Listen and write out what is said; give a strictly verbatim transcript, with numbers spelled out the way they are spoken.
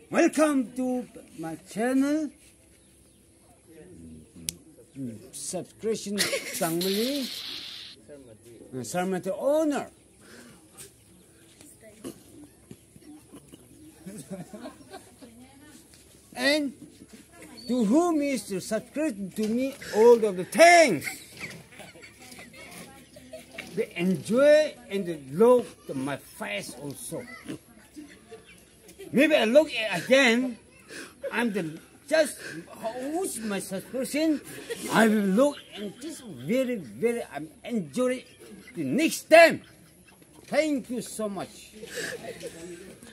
Welcome to my channel. Subscription family. Sarmati owner. And to whom is to subscribe to me all of the thanks. They enjoy and they look at my face also. Maybe I look again. I'm the just who's my subscription. I will look and just very very I'm enjoy the next time. Thank you so much.